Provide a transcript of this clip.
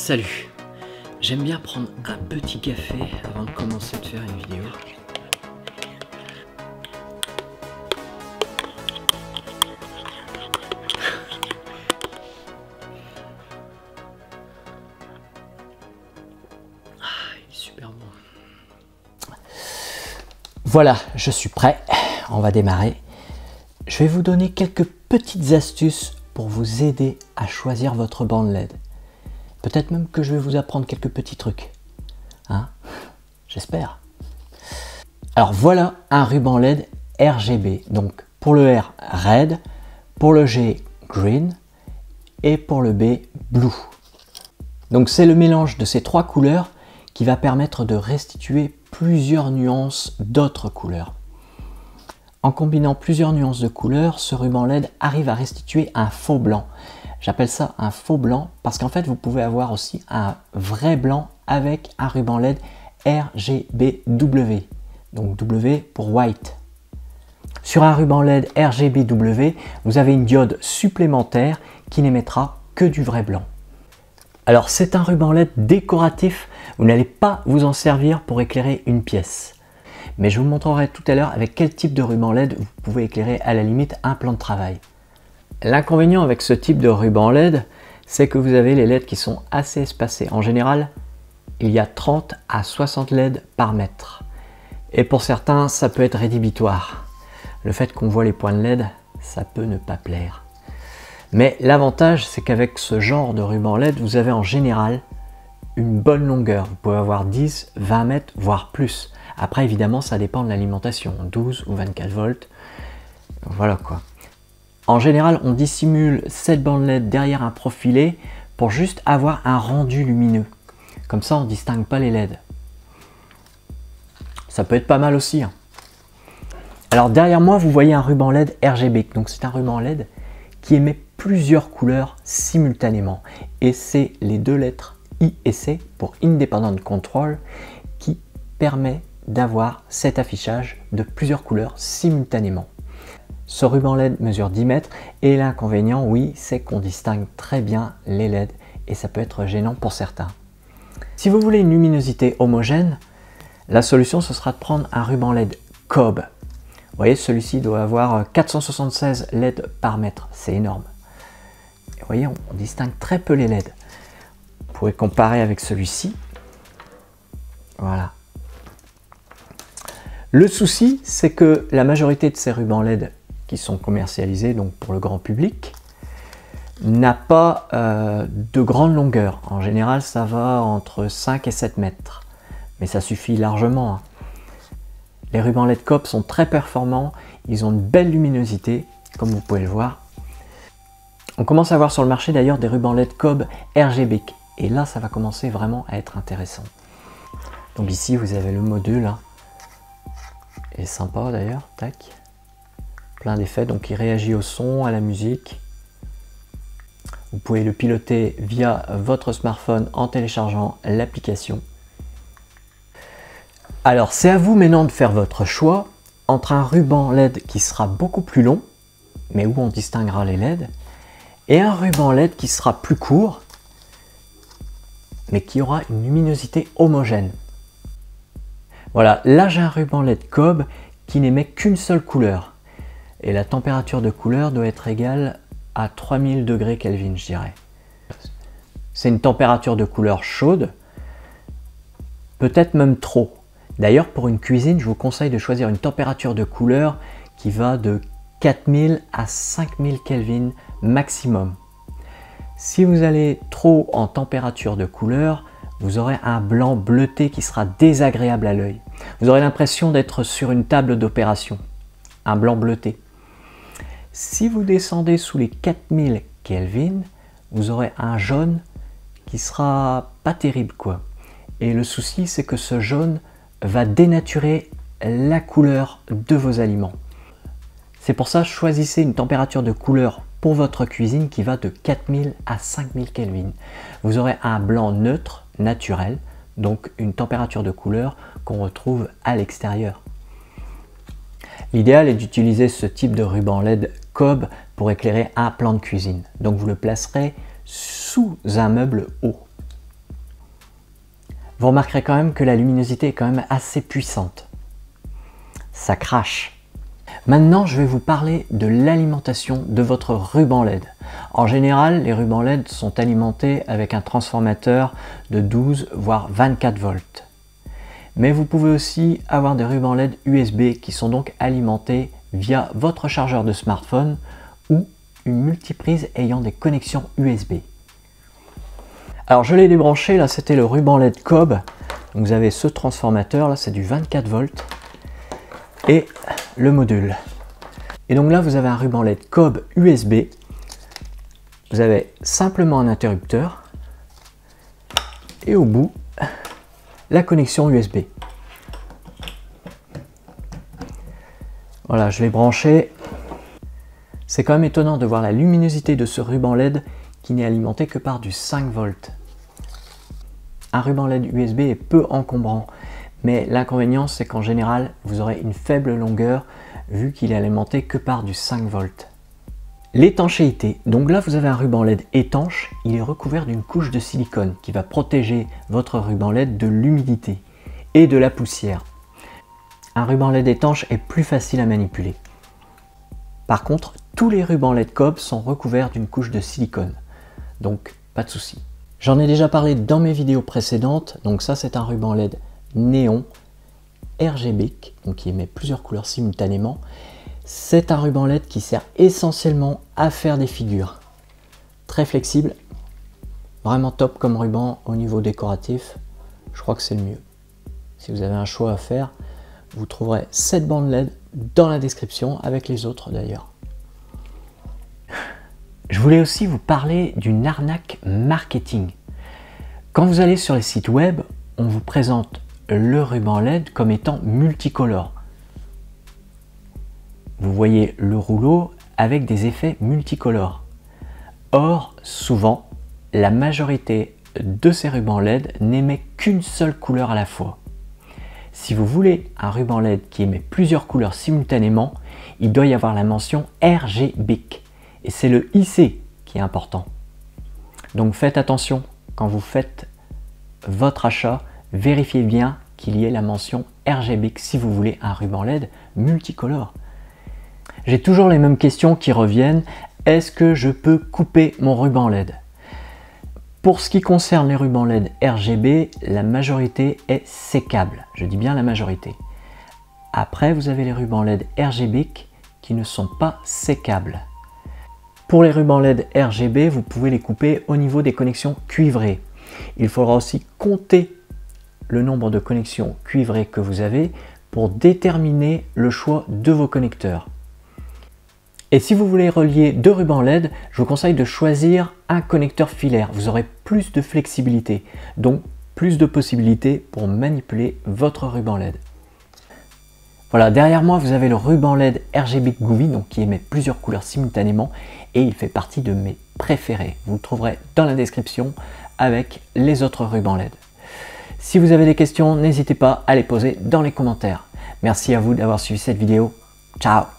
Salut! J'aime bien prendre un petit café avant de commencer de faire une vidéo. Ah, il est super bon. Voilà, je suis prêt. On va démarrer. Je vais vous donner quelques petites astuces pour vous aider à choisir votre bande LED. Peut-être même que je vais vous apprendre quelques petits trucs. Hein? J'espère. Alors voilà un ruban LED RGB. Donc pour le R, Red, pour le G, Green et pour le B, Blue. Donc c'est le mélange de ces trois couleurs qui va permettre de restituer plusieurs nuances d'autres couleurs. En combinant plusieurs nuances de couleurs, ce ruban LED arrive à restituer un faux blanc. J'appelle ça un faux blanc parce qu'en fait, vous pouvez avoir aussi un vrai blanc avec un ruban LED RGBW. Donc W pour white. Sur un ruban LED RGBW, vous avez une diode supplémentaire qui n'émettra que du vrai blanc. Alors, c'est un ruban LED décoratif. Vous n'allez pas vous en servir pour éclairer une pièce. Mais je vous montrerai tout à l'heure avec quel type de ruban LED vous pouvez éclairer à la limite un plan de travail. L'inconvénient avec ce type de ruban LED, c'est que vous avez les LED qui sont assez espacés. En général, il y a 30 à 60 LED par mètre. Et pour certains, ça peut être rédhibitoire. Le fait qu'on voit les points de LED, ça peut ne pas plaire. Mais l'avantage, c'est qu'avec ce genre de ruban LED, vous avez en général une bonne longueur. Vous pouvez avoir 10, 20 mètres, voire plus. Après, évidemment, ça dépend de l'alimentation, 12 ou 24 volts. Voilà quoi. En général, on dissimule cette bande LED derrière un profilé pour juste avoir un rendu lumineux. Comme ça, on ne distingue pas les LED. Ça peut être pas mal aussi. Hein. Alors derrière moi, vous voyez un ruban LED RGB. Donc c'est un ruban LED qui émet plusieurs couleurs simultanément. Et c'est les deux lettres I et C pour Independent Control qui permet d'avoir cet affichage de plusieurs couleurs simultanément. Ce ruban LED mesure 10 mètres et l'inconvénient, oui, c'est qu'on distingue très bien les LED et ça peut être gênant pour certains. Si vous voulez une luminosité homogène, la solution ce sera de prendre un ruban LED COB. Vous voyez, celui-ci doit avoir 476 LED par mètre, c'est énorme. Et vous voyez, on distingue très peu les LED. Vous pouvez comparer avec celui-ci. Voilà. Le souci, c'est que la majorité de ces rubans LED qui sont commercialisés donc pour le grand public n'a pas de grande longueur. En général, ça va entre 5 et 7 mètres. Mais ça suffit largement. Hein. Les rubans LED COB sont très performants. Ils ont une belle luminosité, comme vous pouvez le voir. On commence à voir sur le marché d'ailleurs des rubans LED COB RGB. Et là, ça va commencer vraiment à être intéressant. Donc ici, vous avez le module. Hein. Il est sympa d'ailleurs, tac. Plein d'effets, donc il réagit au son, à la musique. Vous pouvez le piloter via votre smartphone en téléchargeant l'application. Alors c'est à vous maintenant de faire votre choix entre un ruban LED qui sera beaucoup plus long, mais où on distinguera les LED, et un ruban LED qui sera plus court, mais qui aura une luminosité homogène. Voilà, là j'ai un ruban LED COB qui n'émet qu'une seule couleur. Et la température de couleur doit être égale à 3000 degrés Kelvin, je dirais. C'est une température de couleur chaude, peut-être même trop. D'ailleurs, pour une cuisine, je vous conseille de choisir une température de couleur qui va de 4000 à 5000 Kelvin maximum. Si vous allez trop en température de couleur, vous aurez un blanc bleuté qui sera désagréable à l'œil. Vous aurez l'impression d'être sur une table d'opération, un blanc bleuté. Si vous descendez sous les 4000 Kelvin, vous aurez un jaune qui sera pas terrible quoi. Et le souci, c'est que ce jaune va dénaturer la couleur de vos aliments. C'est pour ça, choisissez une température de couleur pour votre cuisine qui va de 4000 à 5000 Kelvin. Vous aurez un blanc neutre, naturel, donc une température de couleur qu'on retrouve à l'extérieur. L'idéal est d'utiliser ce type de ruban LED COB pour éclairer un plan de cuisine. Donc vous le placerez sous un meuble haut. Vous remarquerez quand même que la luminosité est quand même assez puissante. Ça crache. Maintenant, je vais vous parler de l'alimentation de votre ruban LED. En général, les rubans LED sont alimentés avec un transformateur de 12 voire 24 volts. Mais vous pouvez aussi avoir des rubans LED USB qui sont donc alimentés via votre chargeur de smartphone ou une multiprise ayant des connexions USB. Alors je l'ai débranché, là c'était le ruban LED Cobb. Donc vous avez ce transformateur, là c'est du 24 volts et le module. Et donc là vous avez un ruban LED Cobb USB. Vous avez simplement un interrupteur et au bout la connexion USB. Voilà, je l'ai branché. C'est quand même étonnant de voir la luminosité de ce ruban LED qui n'est alimenté que par du 5 volts. Un ruban LED USB est peu encombrant, mais l'inconvénient c'est qu'en général vous aurez une faible longueur vu qu'il est alimenté que par du 5 volts. L'étanchéité, donc là vous avez un ruban LED étanche, il est recouvert d'une couche de silicone qui va protéger votre ruban LED de l'humidité et de la poussière. Un ruban LED étanche est plus facile à manipuler. Par contre, tous les rubans LED Cobb sont recouverts d'une couche de silicone, donc pas de souci. J'en ai déjà parlé dans mes vidéos précédentes, donc ça c'est un ruban LED néon RGB, donc qui émet plusieurs couleurs simultanément. C'est un ruban LED qui sert essentiellement à faire des figures. Très flexible, vraiment top comme ruban au niveau décoratif, je crois que c'est le mieux. Si vous avez un choix à faire, vous trouverez cette bande LED dans la description, avec les autres d'ailleurs. Je voulais aussi vous parler d'une arnaque marketing. Quand vous allez sur les sites web, on vous présente le ruban LED comme étant multicolore. Vous voyez le rouleau avec des effets multicolores. Or, souvent, la majorité de ces rubans LED n'émet qu'une seule couleur à la fois. Si vous voulez un ruban LED qui émet plusieurs couleurs simultanément, il doit y avoir la mention RGB. Et c'est le IC qui est important. Donc faites attention quand vous faites votre achat, vérifiez bien qu'il y ait la mention RGB si vous voulez un ruban LED multicolore. J'ai toujours les mêmes questions qui reviennent. Est-ce que je peux couper mon ruban LED? Pour ce qui concerne les rubans LED RGB, la majorité est sécable. Je dis bien la majorité. Après, vous avez les rubans LED RGB qui ne sont pas sécables. Pour les rubans LED RGB, vous pouvez les couper au niveau des connexions cuivrées. Il faudra aussi compter le nombre de connexions cuivrées que vous avez pour déterminer le choix de vos connecteurs. Et si vous voulez relier deux rubans LED, je vous conseille de choisir un connecteur filaire. Vous aurez plus de flexibilité, donc plus de possibilités pour manipuler votre ruban LED. Voilà, derrière moi, vous avez le ruban LED RGB Goovy, donc qui émet plusieurs couleurs simultanément et il fait partie de mes préférés. Vous le trouverez dans la description avec les autres rubans LED. Si vous avez des questions, n'hésitez pas à les poser dans les commentaires. Merci à vous d'avoir suivi cette vidéo. Ciao!